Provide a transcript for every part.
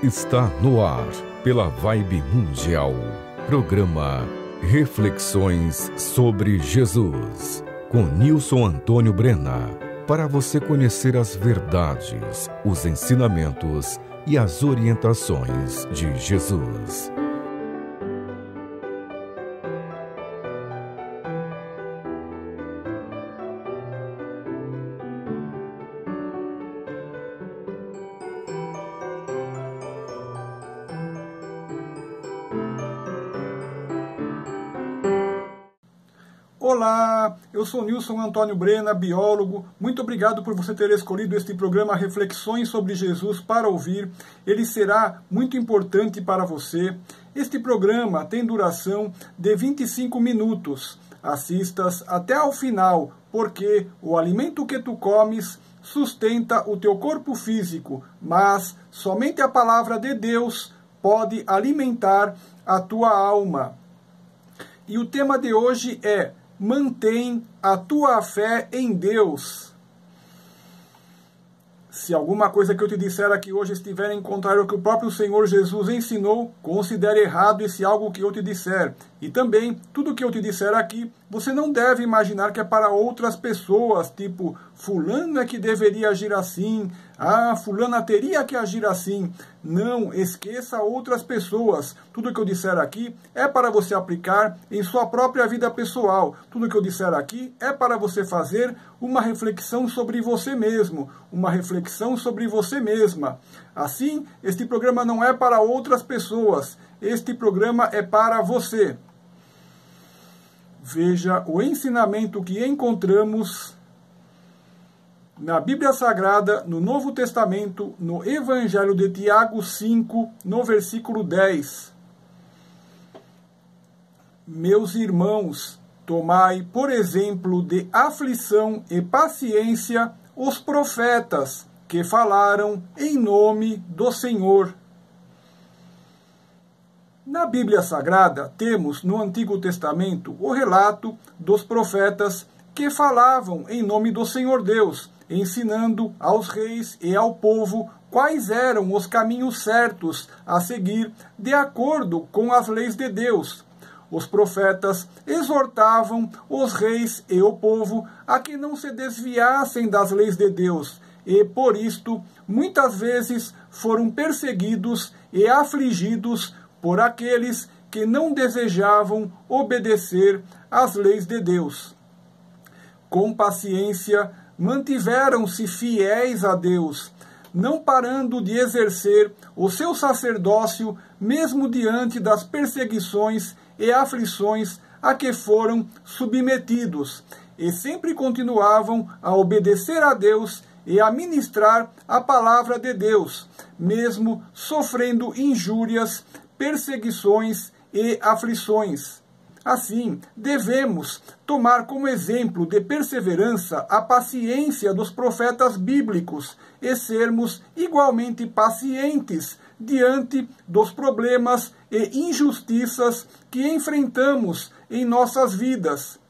Está no ar, pela Vibe Mundial, programa Reflexões sobre Jesus, com Nilson Antônio Brena, para você conhecer as verdades, os ensinamentos e as orientações de Jesus. Olá, eu sou Nilson Antônio Brena, biólogo. Muito obrigado por você ter escolhido este programa Reflexões sobre Jesus para ouvir. Ele será muito importante para você. Este programa tem duração de 25 minutos. Assistas até ao final, porque o alimento que tu comes sustenta o teu corpo físico, mas somente a palavra de Deus pode alimentar a tua alma. E o tema de hoje é: mantém a tua fé em Deus. Se alguma coisa que eu te disser aqui hoje estiver em contrário ao que o próprio Senhor Jesus ensinou, considere errado esse algo que eu te disser. E também, tudo que eu te disser aqui, você não deve imaginar que é para outras pessoas, tipo, fulano é que deveria agir assim, fulana teria que agir assim. Não, esqueça outras pessoas. Tudo que eu disser aqui é para você aplicar em sua própria vida pessoal. Tudo que eu disser aqui é para você fazer uma reflexão sobre você mesmo, uma reflexão sobre você mesma. Assim, este programa não é para outras pessoas, este programa é para você. Veja o ensinamento que encontramos na Bíblia Sagrada, no Novo Testamento, no Evangelho de Tiago 5, no versículo 10. Meus irmãos, tomai por exemplo de aflição e paciência os profetas que falaram em nome do Senhor. Na Bíblia Sagrada, temos no Antigo Testamento o relato dos profetas que falavam em nome do Senhor Deus, ensinando aos reis e ao povo quais eram os caminhos certos a seguir de acordo com as leis de Deus. Os profetas exortavam os reis e o povo a que não se desviassem das leis de Deus, e por isto muitas vezes foram perseguidos e afligidos por aqueles que não desejavam obedecer às leis de Deus. Com paciência, mantiveram-se fiéis a Deus, não parando de exercer o seu sacerdócio, mesmo diante das perseguições e aflições a que foram submetidos, e sempre continuavam a obedecer a Deus e a ministrar a palavra de Deus, mesmo sofrendo injúrias, perseguições e aflições. Assim, devemos tomar como exemplo de perseverança a paciência dos profetas bíblicos e sermos igualmente pacientes diante dos problemas e injustiças que enfrentamos em nossas vidas.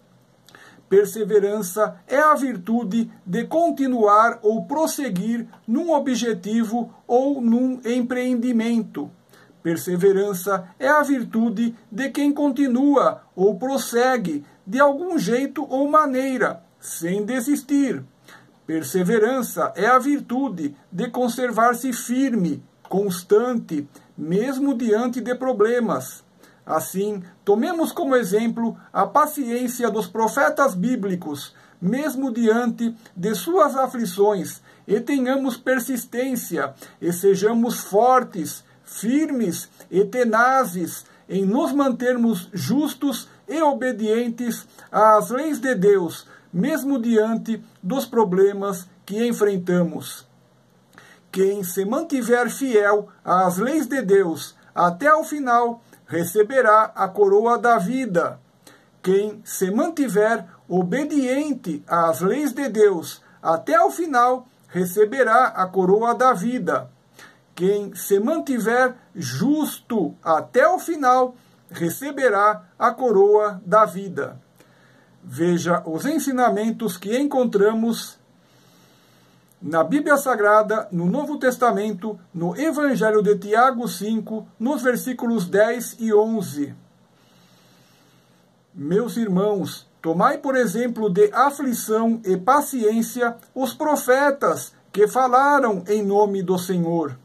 Perseverança é a virtude de continuar ou prosseguir num objetivo ou num empreendimento. Perseverança é a virtude de quem continua ou prossegue de algum jeito ou maneira, sem desistir. Perseverança é a virtude de conservar-se firme, constante, mesmo diante de problemas. Assim, tomemos como exemplo a paciência dos profetas bíblicos, mesmo diante de suas aflições, e tenhamos persistência, e sejamos fortes, firmes e tenazes em nos mantermos justos e obedientes às leis de Deus, mesmo diante dos problemas que enfrentamos. Quem se mantiver fiel às leis de Deus até o final, receberá a coroa da vida. Quem se mantiver obediente às leis de Deus até o final, receberá a coroa da vida. Quem se mantiver justo até o final, receberá a coroa da vida. Veja os ensinamentos que encontramos Na Bíblia Sagrada, no Novo Testamento, no Evangelho de Tiago 5, nos versículos 10 e 11. Meus irmãos, tomai por exemplo de aflição e paciência os profetas que falaram em nome do Senhor.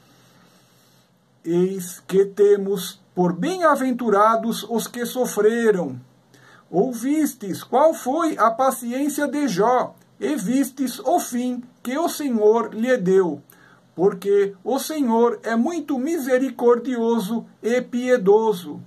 Eis que temos por bem-aventurados os que sofreram. Ouvistes qual foi a paciência de Jó, e vistes o fim que o Senhor lhe deu, porque o Senhor é muito misericordioso e piedoso.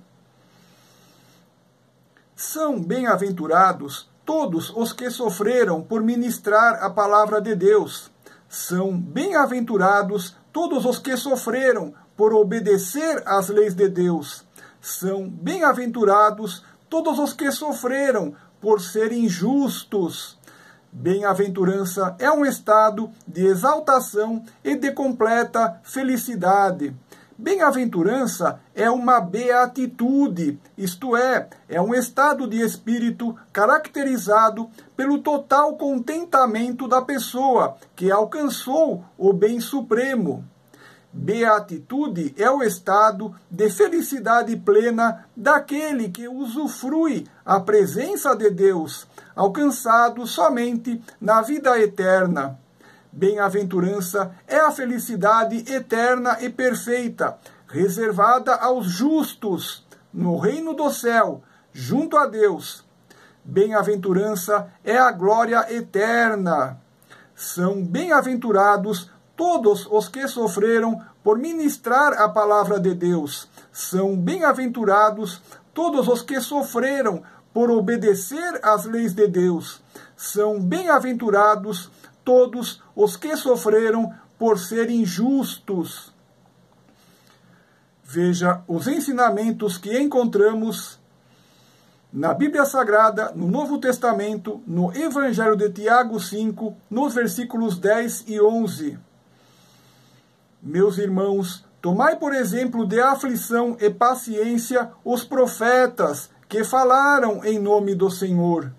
São bem-aventurados todos os que sofreram por ministrar a palavra de Deus. São bem-aventurados todos os que sofreram por obedecer às leis de Deus. São bem-aventurados todos os que sofreram por serem justos. Bem-aventurança é um estado de exaltação e de completa felicidade. Bem-aventurança é uma beatitude, isto é um estado de espírito caracterizado pelo total contentamento da pessoa que alcançou o bem supremo. Beatitude é o estado de felicidade plena daquele que usufrui a presença de Deus, alcançado somente na vida eterna. Bem-aventurança é a felicidade eterna e perfeita, reservada aos justos, no reino do céu, junto a Deus. Bem-aventurança é a glória eterna. São bem-aventurados todos os que sofreram por ministrar a palavra de Deus. São bem-aventurados todos os que sofreram por obedecer às leis de Deus. São bem-aventurados todos os que sofreram por serem justos. Veja os ensinamentos que encontramos na Bíblia Sagrada, no Novo Testamento, no Evangelho de Tiago 5, nos versículos 10 e 11. Meus irmãos, tomai por exemplo de aflição e paciência os profetas que falaram em nome do Senhor.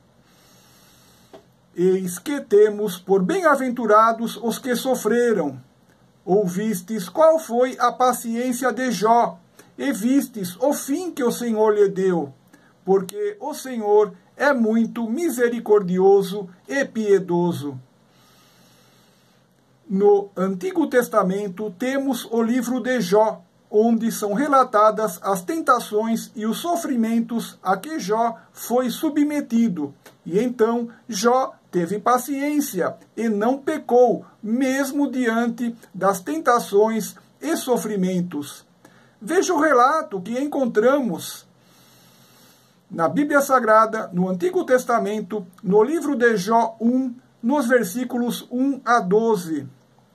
Eis que temos por bem-aventurados os que sofreram. Ouvistes qual foi a paciência de Jó, e vistes o fim que o Senhor lhe deu, porque o Senhor é muito misericordioso e piedoso. No Antigo Testamento temos o livro de Jó, onde são relatadas as tentações e os sofrimentos a que Jó foi submetido. E então Jó teve paciência e não pecou, mesmo diante das tentações e sofrimentos. Veja o relato que encontramos na Bíblia Sagrada, no Antigo Testamento, no livro de Jó 1, nos versículos 1 a 12.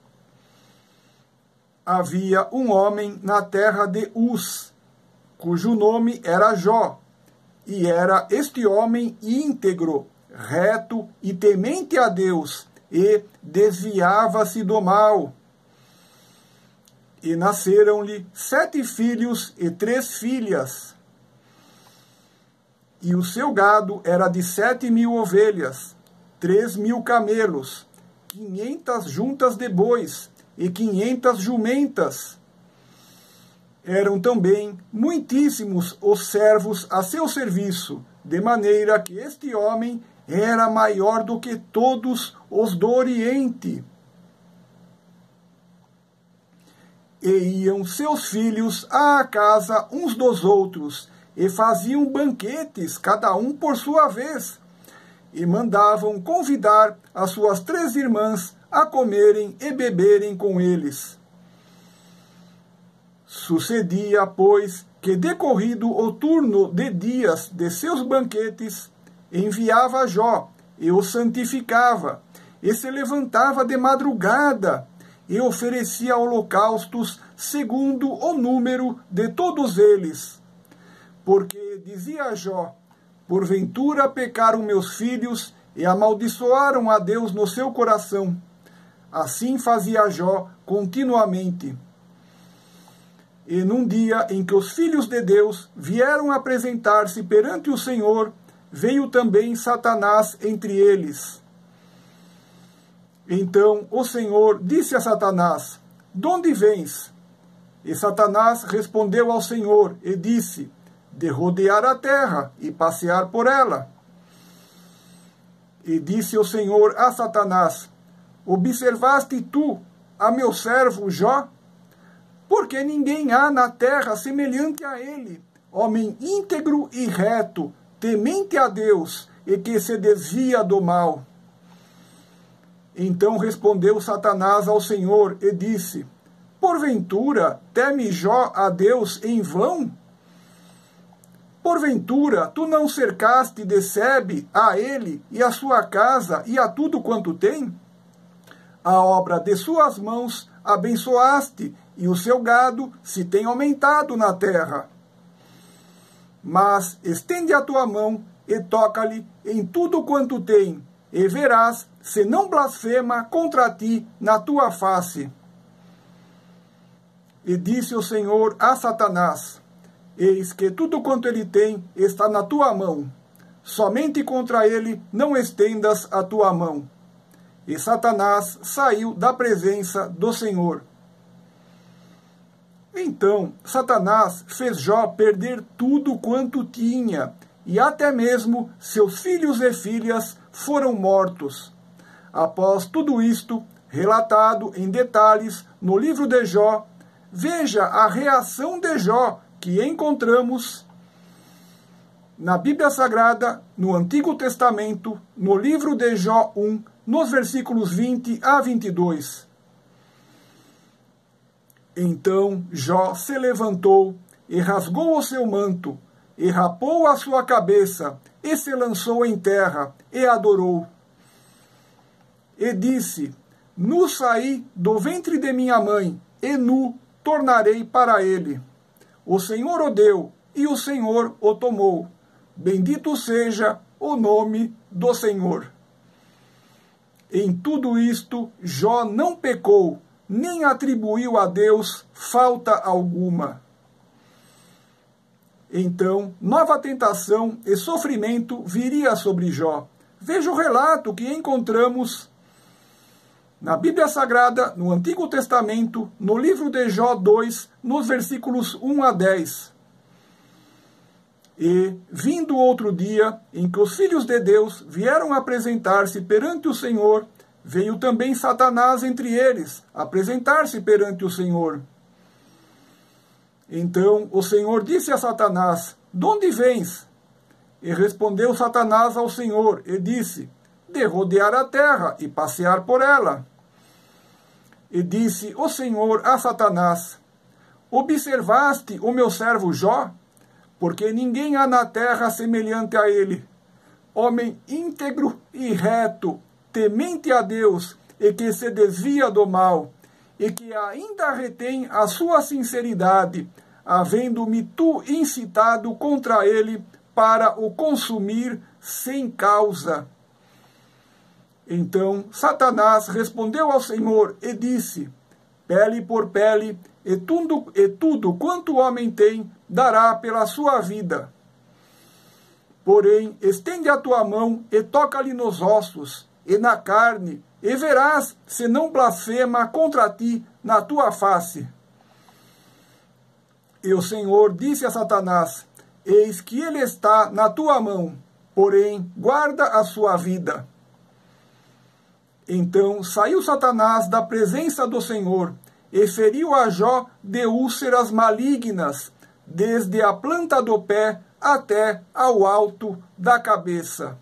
Havia um homem na terra de Uz, cujo nome era Jó, e era este homem íntegro, reto e temente a Deus, e desviava-se do mal. E nasceram-lhe 7 filhos e 3 filhas. E o seu gado era de 7.000 ovelhas, 3.000 camelos, 500 juntas de bois e 500 jumentas. Eram também muitíssimos os servos a seu serviço, de maneira que este homem era maior do que todos os do Oriente. E iam seus filhos à casa uns dos outros, e faziam banquetes, cada um por sua vez, e mandavam convidar as suas 3 irmãs a comerem e beberem com eles. Sucedia, pois, que decorrido o turno de dias de seus banquetes, enviava Jó, e o santificava, e se levantava de madrugada, e oferecia holocaustos segundo o número de todos eles. Porque, dizia Jó, porventura pecaram meus filhos e amaldiçoaram a Deus no seu coração. Assim fazia Jó continuamente. E num dia em que os filhos de Deus vieram apresentar-se perante o Senhor, veio também Satanás entre eles. Então o Senhor disse a Satanás: de onde vens? E Satanás respondeu ao Senhor e disse: de rodear a terra e passear por ela. E disse o Senhor a Satanás: observaste tu a meu servo Jó? Porque ninguém há na terra semelhante a ele, homem íntegro e reto, temente a Deus e que se desvia do mal. Então respondeu Satanás ao Senhor e disse: porventura teme Jó a Deus em vão? Porventura tu não cercaste de sebe a ele e a sua casa e a tudo quanto tem? A obra de suas mãos abençoaste, e o seu gado se tem aumentado na terra. Mas estende a tua mão e toca-lhe em tudo quanto tem, e verás se não blasfema contra ti na tua face. E disse o Senhor a Satanás: eis que tudo quanto ele tem está na tua mão, somente contra ele não estendas a tua mão. E Satanás saiu da presença do Senhor. Então Satanás fez Jó perder tudo quanto tinha, e até mesmo seus filhos e filhas foram mortos. Após tudo isto, relatado em detalhes no livro de Jó, veja a reação de Jó que encontramos na Bíblia Sagrada, no Antigo Testamento, no livro de Jó 1, nos versículos 20 a 22. Então Jó se levantou e rasgou o seu manto, e rapou a sua cabeça, e se lançou em terra, e adorou. E disse: nu saí do ventre de minha mãe, e nu tornarei para ele. O Senhor o deu, e o Senhor o tomou. Bendito seja o nome do Senhor. Em tudo isto, Jó não pecou, nem atribuiu a Deus falta alguma. Então, nova tentação e sofrimento viria sobre Jó. Veja o relato que encontramos na Bíblia Sagrada, no Antigo Testamento, no livro de Jó 2, nos versículos 1 a 10. E, vindo outro dia, em que os filhos de Deus vieram apresentar-se perante o Senhor, veio também Satanás entre eles, apresentar-se perante o Senhor. Então o Senhor disse a Satanás: de onde vens? E respondeu Satanás ao Senhor, e disse: de rodear a terra e passear por ela. E disse o Senhor a Satanás: observaste o meu servo Jó? Porque ninguém há na terra semelhante a ele, homem íntegro e reto, temente a Deus, e que se desvia do mal, e que ainda retém a sua sinceridade, havendo-me tu incitado contra ele para o consumir sem causa. Então Satanás respondeu ao Senhor e disse: pele por pele, e tudo quanto o homem tem, dará pela sua vida. Porém, estende a tua mão e toca-lhe nos ossos e na carne, e verás se não blasfema contra ti na tua face. E o Senhor disse a Satanás: eis que ele está na tua mão, porém guarda a sua vida. Então saiu Satanás da presença do Senhor, e feriu a Jó de úlceras malignas, desde a planta do pé até ao alto da cabeça.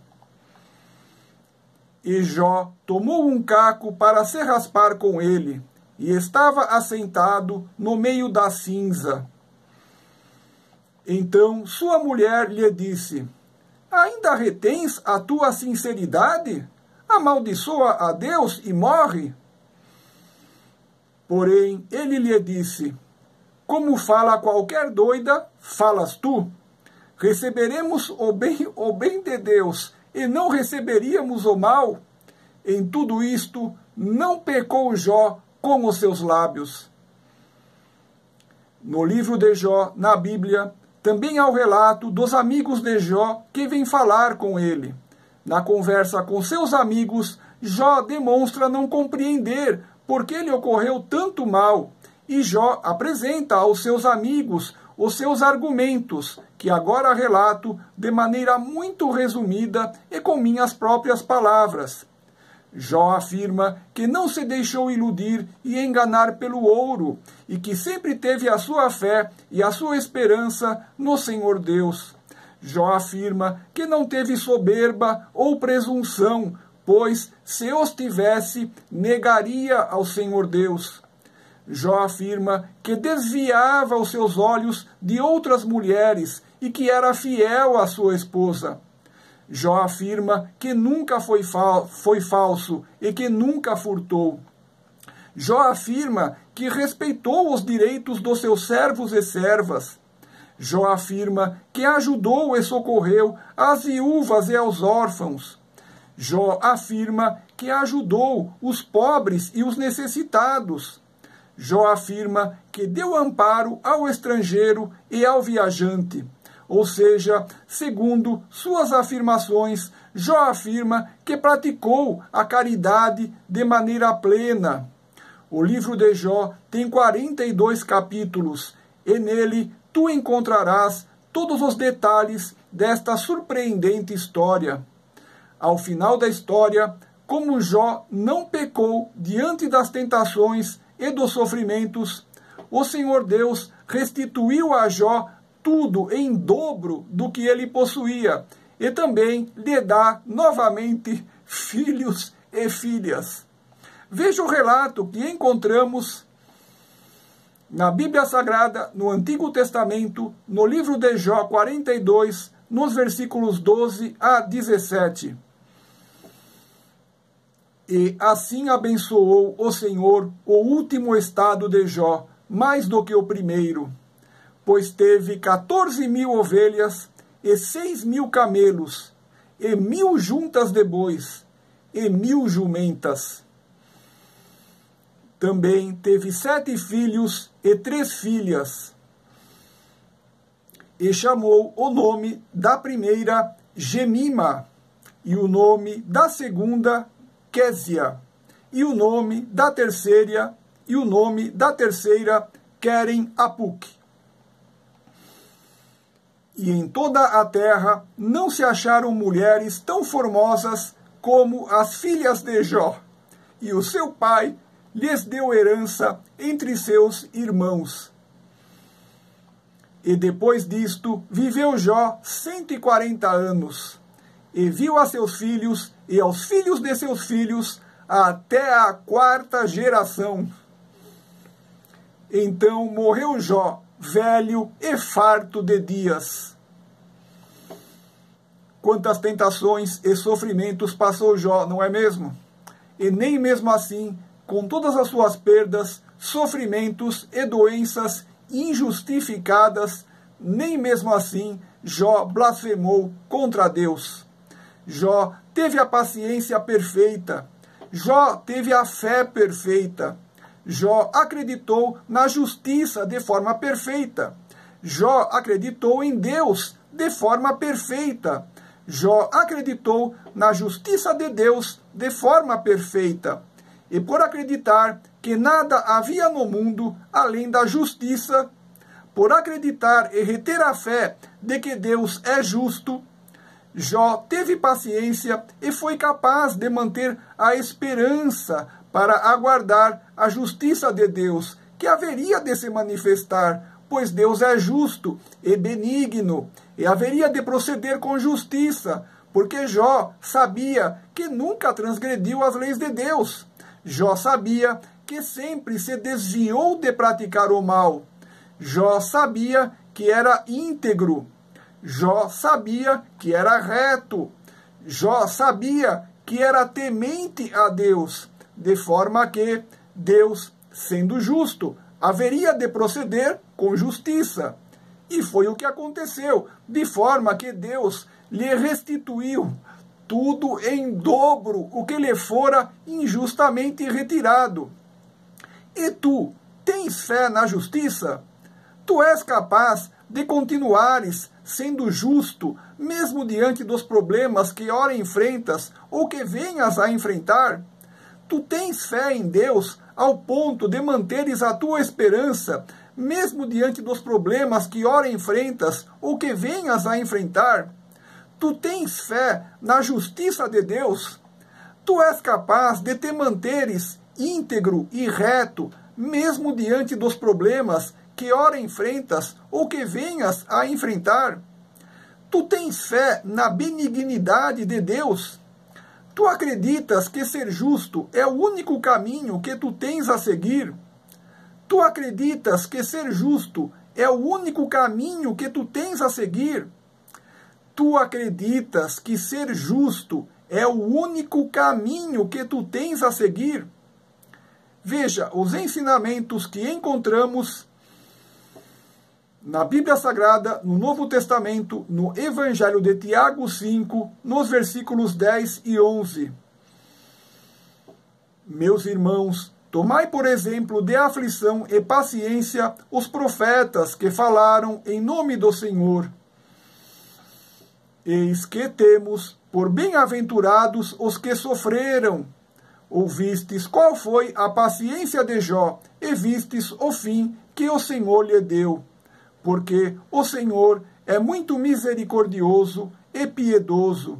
E Jó tomou um caco para se raspar com ele, e estava assentado no meio da cinza. Então sua mulher lhe disse: ainda retens a tua sinceridade? Amaldiçoa a Deus e morre. Porém ele lhe disse: como fala qualquer doida, falas tu. Receberemos o bem de Deus, e não receberíamos o mal? Em tudo isto, não pecou Jó com os seus lábios. No livro de Jó, na Bíblia, também há o relato dos amigos de Jó que vêm falar com ele. Na conversa com seus amigos, Jó demonstra não compreender por que lhe ocorreu tanto mal, e Jó apresenta aos seus amigos os seus argumentos, que agora relato de maneira muito resumida e com minhas próprias palavras. Jó afirma que não se deixou iludir e enganar pelo ouro, e que sempre teve a sua fé e a sua esperança no Senhor Deus. Jó afirma que não teve soberba ou presunção, pois, se os tivesse, negaria ao Senhor Deus. Jó afirma que desviava os seus olhos de outras mulheres e que era fiel à sua esposa. Jó afirma que nunca foi falso e que nunca furtou. Jó afirma que respeitou os direitos dos seus servos e servas. Jó afirma que ajudou e socorreu as viúvas e aos órfãos. Jó afirma que ajudou os pobres e os necessitados. Jó afirma que deu amparo ao estrangeiro e ao viajante. Ou seja, segundo suas afirmações, Jó afirma que praticou a caridade de maneira plena. O livro de Jó tem 42 capítulos, e nele tu encontrarás todos os detalhes desta surpreendente história. Ao final da história, como Jó não pecou diante das tentações e dos sofrimentos, o Senhor Deus restituiu a Jó tudo em dobro do que ele possuía, e também lhe dá novamente filhos e filhas. Veja o relato que encontramos na Bíblia Sagrada, no Antigo Testamento, no livro de Jó 42, nos versículos 12 a 17. E assim abençoou o Senhor o último estado de Jó, mais do que o primeiro, pois teve 14.000 ovelhas e 6.000 camelos, e 1.000 juntas de bois, e 1.000 jumentas. Também teve 7 filhos e 3 filhas, e chamou o nome da primeira Gemima, e o nome da segunda Késia, e o nome da terceira Querem Apuque. E em toda a terra não se acharam mulheres tão formosas como as filhas de Jó, e o seu pai lhes deu herança entre seus irmãos. E depois disto viveu Jó 140 anos, e viu a seus filhos e aos filhos de seus filhos até a 4ª geração. Então morreu Jó, velho e farto de dias. Quantas tentações e sofrimentos passou Jó, não é mesmo? E nem mesmo assim, com todas as suas perdas, sofrimentos e doenças injustificadas, nem mesmo assim Jó blasfemou contra Deus. Jó teve a paciência perfeita. Jó teve a fé perfeita. Jó acreditou na justiça de forma perfeita. Jó acreditou em Deus de forma perfeita. Jó acreditou na justiça de Deus de forma perfeita. E por acreditar que nada havia no mundo além da justiça, por acreditar e reter a fé de que Deus é justo, Jó teve paciência e foi capaz de manter a esperança para aguardar a justiça de Deus, que haveria de se manifestar, pois Deus é justo e benigno, e haveria de proceder com justiça, porque Jó sabia que nunca transgrediu as leis de Deus. Jó sabia que sempre se desviou de praticar o mal. Jó sabia que era íntegro. Jó sabia que era reto. Jó sabia que era temente a Deus, de forma que Deus, sendo justo, haveria de proceder com justiça. E foi o que aconteceu, de forma que Deus lhe restituiu tudo em dobro o que lhe fora injustamente retirado. E tu tens fé na justiça? Tu és capaz de continuares sendo justo, mesmo diante dos problemas que ora enfrentas ou que venhas a enfrentar? Tu tens fé em Deus ao ponto de manteres a tua esperança, mesmo diante dos problemas que ora enfrentas ou que venhas a enfrentar? Tu tens fé na justiça de Deus? Tu és capaz de te manteres íntegro e reto, mesmo diante dos problemas que ora enfrentas ou que venhas a enfrentar? Tu tens fé na benignidade de Deus? Tu acreditas que ser justo é o único caminho que tu tens a seguir? Tu acreditas que ser justo é o único caminho que tu tens a seguir? Tu acreditas que ser justo é o único caminho que tu tens a seguir? Veja os ensinamentos que encontramos na Bíblia Sagrada, no Novo Testamento, no Evangelho de Tiago 5, nos versículos 10 e 11. Meus irmãos, tomai por exemplo de aflição e paciência os profetas que falaram em nome do Senhor. Eis que temos por bem-aventurados os que sofreram. Ouvistes qual foi a paciência de Jó, e vistes o fim que o Senhor lhe deu. Porque o Senhor é muito misericordioso e piedoso.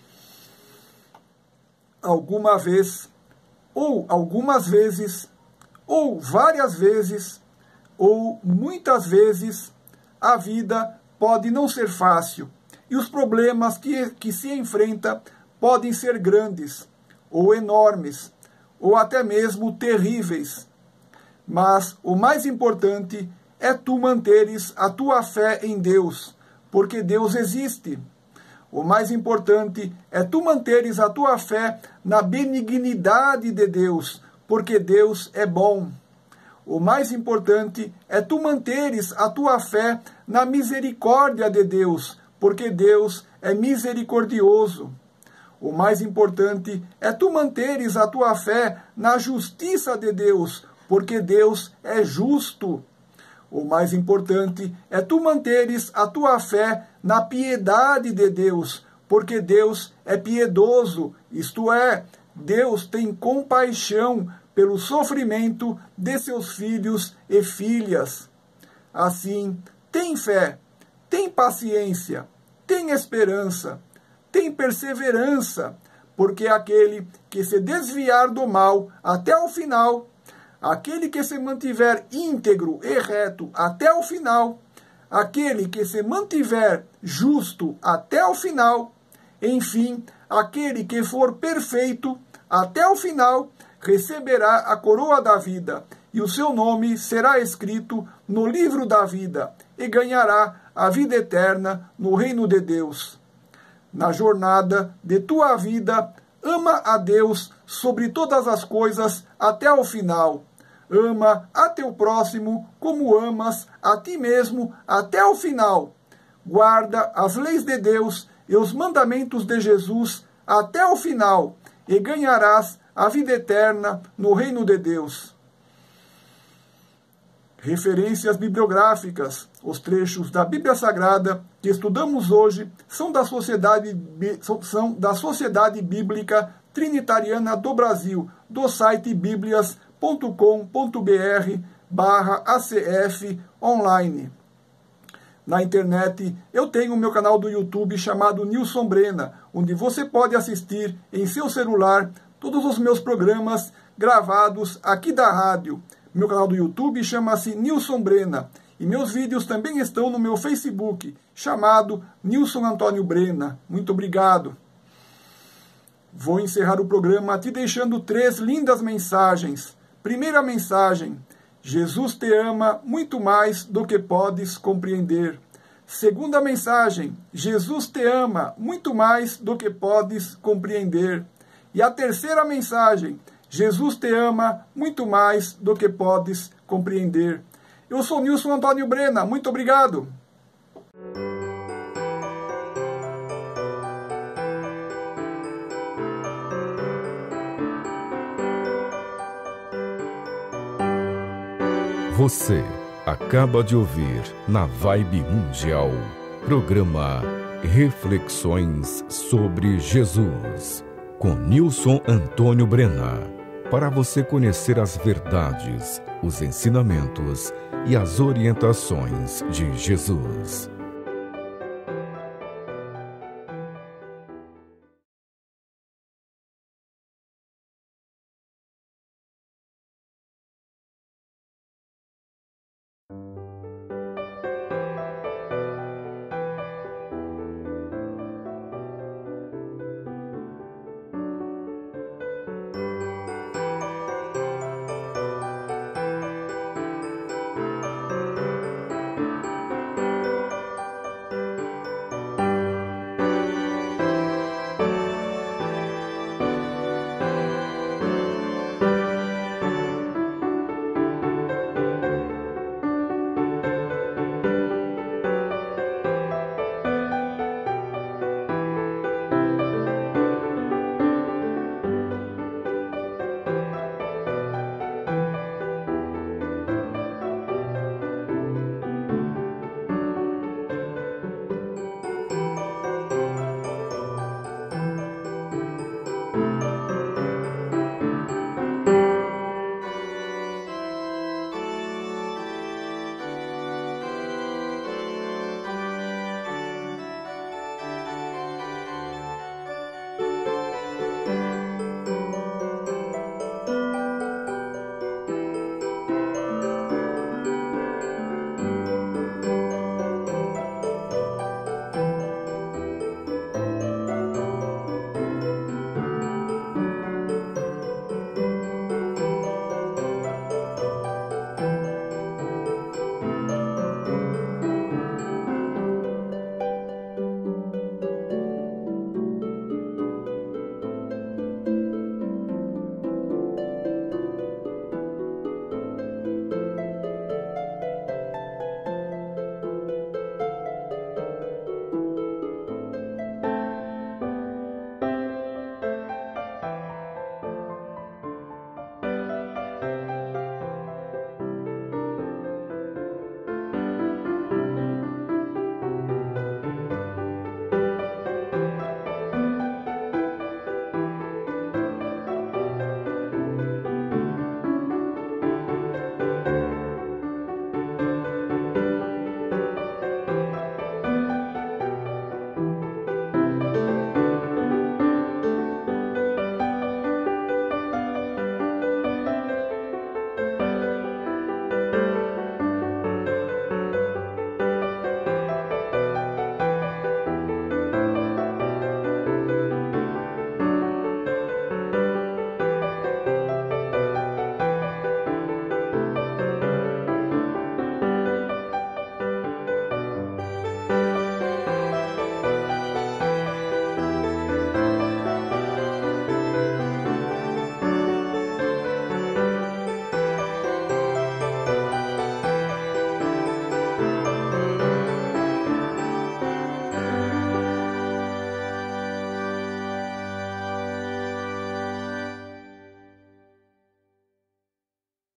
Alguma vez, ou algumas vezes, ou várias vezes, ou muitas vezes, a vida pode não ser fácil, e os problemas que se enfrenta podem ser grandes, ou enormes, ou até mesmo terríveis. Mas o mais importante é tu manteres a tua fé em Deus, porque Deus existe. O mais importante é tu manteres a tua fé na benignidade de Deus, porque Deus é bom. O mais importante é tu manteres a tua fé na misericórdia de Deus, porque Deus é misericordioso. O mais importante é tu manteres a tua fé na justiça de Deus, porque Deus é justo. O mais importante é tu manteres a tua fé na piedade de Deus, porque Deus é piedoso, isto é, Deus tem compaixão pelo sofrimento de seus filhos e filhas. Assim, tem fé, tem paciência, tem esperança, tem perseverança, porque aquele que se desviar do mal até o final, aquele que se mantiver íntegro e reto até o final, aquele que se mantiver justo até o final, enfim, aquele que for perfeito até o final, receberá a coroa da vida, e o seu nome será escrito no livro da vida, e ganhará a vida eterna no reino de Deus. Na jornada de tua vida, ama a Deus sobre todas as coisas até o final. Ama a teu próximo como amas a ti mesmo até o final. Guarda as leis de Deus e os mandamentos de Jesus até o final, e ganharás a vida eterna no reino de Deus. Referências bibliográficas. Os trechos da Bíblia Sagrada que estudamos hoje são da Sociedade Bíblica Trinitariana do Brasil, do site biblias.com.br/ACF online. Na internet, eu tenho o meu canal do YouTube chamado Nilson Brena, onde você pode assistir em seu celular todos os meus programas gravados aqui da rádio. Meu canal do YouTube chama-se Nilson Brena, e meus vídeos também estão no meu Facebook, chamado Nilson Antônio Brena. Muito obrigado. Vou encerrar o programa te deixando 3 lindas mensagens. Primeira mensagem: Jesus te ama muito mais do que podes compreender. Segunda mensagem: Jesus te ama muito mais do que podes compreender. E a terceira mensagem: Jesus te ama muito mais do que podes compreender. Eu sou Nilson Antônio Brena, muito obrigado. Você acaba de ouvir na Vibe Mundial, programa Reflexões sobre Jesus, com Nilson Antônio Brena, para você conhecer as verdades, os ensinamentos e as orientações de Jesus.